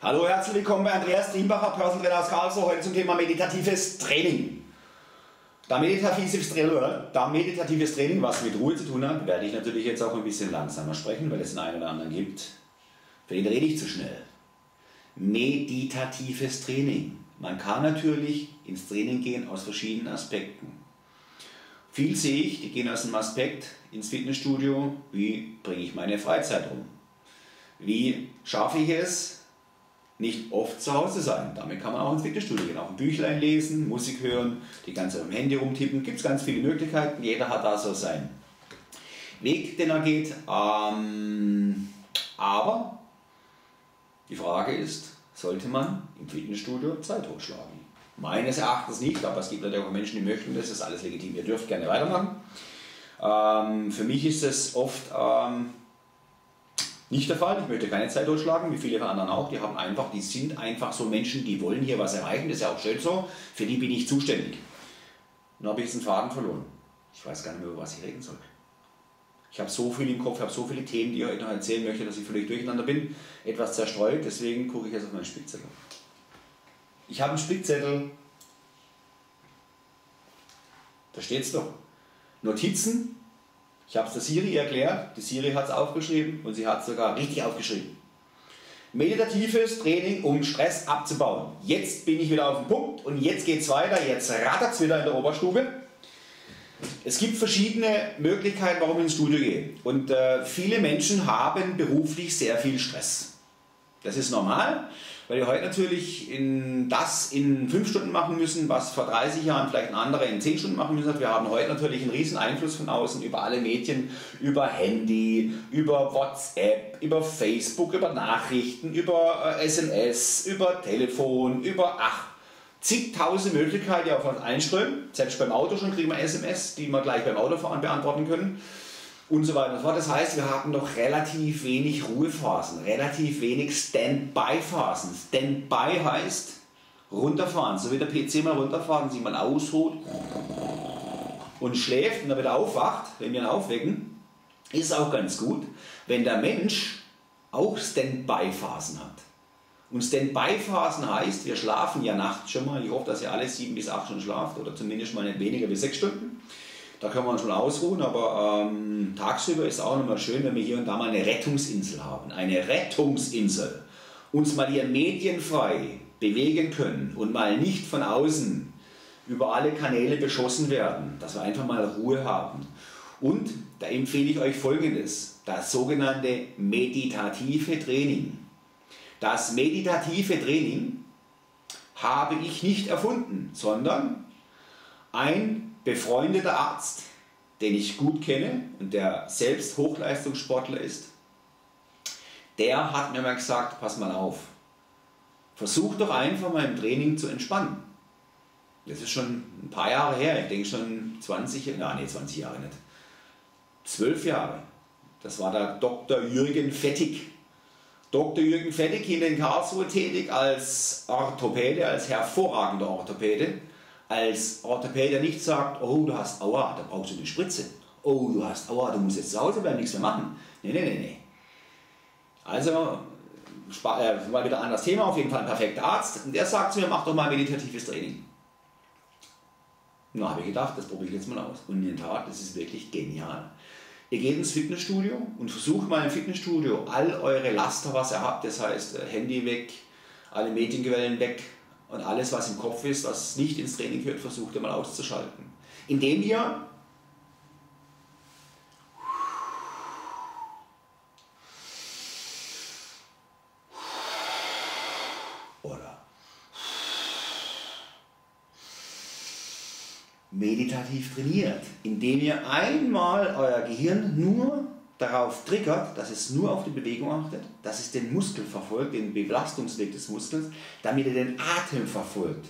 Hallo, herzlich willkommen bei Andreas Triembacher, Personal Trainer aus Karlsruhe, heute zum Thema meditatives Training. Da meditatives Training was mit Ruhe zu tun hat, werde ich natürlich jetzt auch ein bisschen langsamer sprechen, weil es den einen oder anderen gibt. Für den rede ich zu schnell. Meditatives Training. Man kann natürlich ins Training gehen aus verschiedenen Aspekten. Viel sehe ich, die gehen aus dem Aspekt ins Fitnessstudio, wie bringe ich meine Freizeit um? Wie schaffe ich es, nicht oft zu Hause sein? Damit kann man auch ins Fitnessstudio gehen, auch ein Büchlein lesen, Musik hören, die ganze Zeit am Handy rumtippen. Gibt es ganz viele Möglichkeiten, jeder hat da so seinen Weg, den er geht. Aber die Frage ist, sollte man im Fitnessstudio Zeit totschlagen? Meines Erachtens nicht, aber es gibt natürlich auch Menschen, die möchten das, ist alles legitim, ihr dürft gerne weitermachen. Für mich ist es oft nicht der Fall, ich möchte keine Zeit totschlagen, wie viele von anderen auch, die sind einfach so Menschen, die wollen hier was erreichen, das ist ja auch schön so, für die bin ich zuständig. Nun habe ich jetzt einen Faden verloren, ich weiß gar nicht mehr, über was ich reden soll. Ich habe so viel im Kopf, ich habe so viele Themen, die ich heute noch erzählen möchte, dass ich völlig durcheinander bin, etwas zerstreut, deswegen gucke ich jetzt auf meinen Spickzettel. Ich habe einen Spickzettel, da steht es doch, Notizen. Ich habe es der Siri erklärt, die Siri hat es aufgeschrieben und sie hat es sogar richtig aufgeschrieben. Meditatives Training, um Stress abzubauen. Jetzt bin ich wieder auf dem Punkt und jetzt geht es weiter, jetzt rattert es wieder in der Oberstube. Es gibt verschiedene Möglichkeiten, warum ich ins Studio gehe. Und viele Menschen haben beruflich sehr viel Stress. Das ist normal, weil wir heute natürlich das in 5 Stunden machen müssen, was vor 30 Jahren vielleicht ein anderer in 10 Stunden machen müssen. Wir haben heute natürlich einen riesen Einfluss von außen über alle Medien, über Handy, über WhatsApp, über Facebook, über Nachrichten, über SMS, über Telefon, über zigtausend Möglichkeiten, die auf uns einströmen. Selbst beim Auto schon kriegen wir SMS, die wir gleich beim Autofahren beantworten können. Und so weiter und so fort. Das heißt, wir haben noch relativ wenig Ruhephasen, relativ wenig Standby-Phasen. Standby heißt runterfahren, so wie der PC mal runterfahren, sich mal ausruht und schläft und dann wieder aufwacht, wenn wir ihn aufwecken, ist es auch ganz gut, wenn der Mensch auch Standby-Phasen hat. Und Standby-Phasen heißt, wir schlafen ja nachts schon mal, ich hoffe, dass ihr alle 7 bis 8 Stunden schlaft oder zumindest mal nicht weniger wie 6 Stunden. Da können wir uns schon ausruhen, aber tagsüber ist es auch nochmal schön, wenn wir hier und da mal eine Rettungsinsel haben. Eine Rettungsinsel. Uns mal hier medienfrei bewegen können und mal nicht von außen über alle Kanäle beschossen werden. Dass wir einfach mal Ruhe haben. Und da empfehle ich euch Folgendes. Das sogenannte meditative Training. Das meditative Training habe ich nicht erfunden, sondern ein befreundeter Arzt, den ich gut kenne und der selbst Hochleistungssportler ist, der hat mir mal gesagt, pass mal auf, versuch doch einfach mal im Training zu entspannen. Das ist schon ein paar Jahre her, ich denke schon 20 Jahre nicht, 12 Jahre. Das war der Dr. Jürgen Fettig. Dr. Jürgen Fettig, hier in Karlsruhe tätig als Orthopäde, als hervorragender Orthopäde. Als Orthopäde, der nicht sagt, oh, du hast Aua, da brauchst du eine Spritze. Oh, du hast Aua, du musst jetzt zu Hause bleiben, nichts mehr machen. Nee. Also, mal wieder ein anderes Thema, auf jeden Fall ein perfekter Arzt. Und der sagt zu mir, mach doch mal meditatives Training. Na, habe ich gedacht, das probiere ich jetzt mal aus. Und in der Tat, das ist wirklich genial. Ihr geht ins Fitnessstudio und versucht mal im Fitnessstudio all eure Laster, was ihr habt, das heißt Handy weg, alle Medienquellen weg, und alles, was im Kopf ist, was nicht ins Training gehört, versucht ihr mal auszuschalten. Indem ihr meditativ trainiert, indem ihr einmal euer Gehirn nur darauf triggert, dass es nur auf die Bewegung achtet, dass es den Muskel verfolgt, den Belastungsweg des Muskels, damit ihr den Atem verfolgt.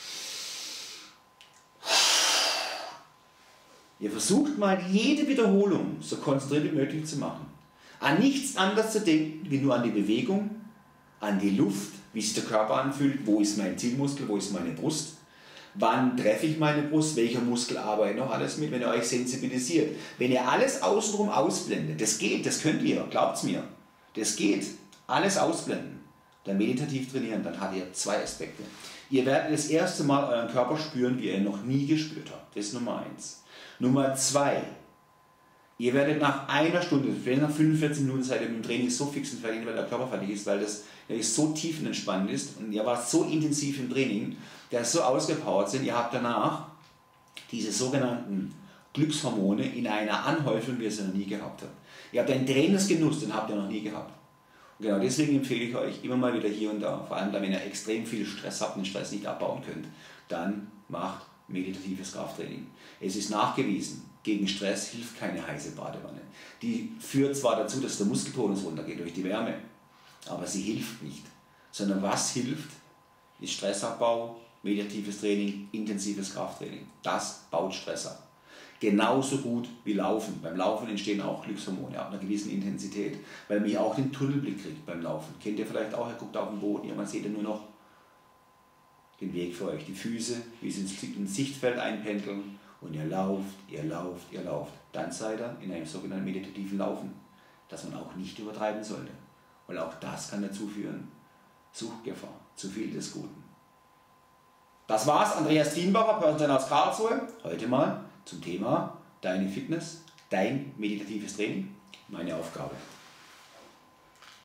Ihr versucht mal jede Wiederholung so konzentriert wie möglich zu machen. An nichts anderes zu denken, wie nur an die Bewegung, an die Luft, wie sich der Körper anfühlt, wo ist mein Zielmuskel, wo ist meine Brust. Wann treffe ich meine Brust? Welcher Muskel arbeitet noch alles mit, wenn ihr euch sensibilisiert? Wenn ihr alles außenrum ausblendet, das geht, das könnt ihr, glaubt's mir. Das geht, alles ausblenden. dann meditativ trainieren, dann habt ihr zwei Aspekte. Ihr werdet das erste Mal euren Körper spüren, wie ihr ihn noch nie gespürt habt. Das ist Nummer 1. Nummer 2. Ihr werdet nach einer Stunde, vielleicht nach 45 Minuten seid ihr mit dem Training so fix und fertig, weil der Körper fertig ist, weil das so tiefenentspannt ist und ihr wart so intensiv im Training, dass so ausgepowert sind, ihr habt danach diese sogenannten Glückshormone in einer Anhäufung, wie ihr sie noch nie gehabt habt. Ihr habt einen Trainingsgenuss, den habt ihr noch nie gehabt. Und genau deswegen empfehle ich euch immer mal wieder hier und da, vor allem dann, wenn ihr extrem viel Stress habt und den Stress nicht abbauen könnt, dann macht meditatives Krafttraining. Es ist nachgewiesen, gegen Stress hilft keine heiße Badewanne. Die führt zwar dazu, dass der Muskeltonus runtergeht durch die Wärme, aber sie hilft nicht. Sondern was hilft, ist Stressabbau, meditatives Training, intensives Krafttraining. Das baut Stress ab. Genauso gut wie Laufen. Beim Laufen entstehen auch Glückshormone ab einer gewissen Intensität, weil man ja auch den Tunnelblick kriegt beim Laufen. Kennt ihr vielleicht auch, ihr guckt auf den Boden, man sieht ja nur noch den Weg für euch, die Füße, wie sie ins Sichtfeld einpendeln und ihr lauft, ihr lauft, ihr lauft. Dann seid ihr in einem sogenannten meditativen Laufen, das man auch nicht übertreiben sollte. Weil auch das kann dazu führen, Suchtgefahr, zu viel des Guten. Das war's, Andreas Dienbacher, Personal Trainer aus Karlsruhe, heute mal zum Thema deine Fitness, dein meditatives Training, meine Aufgabe.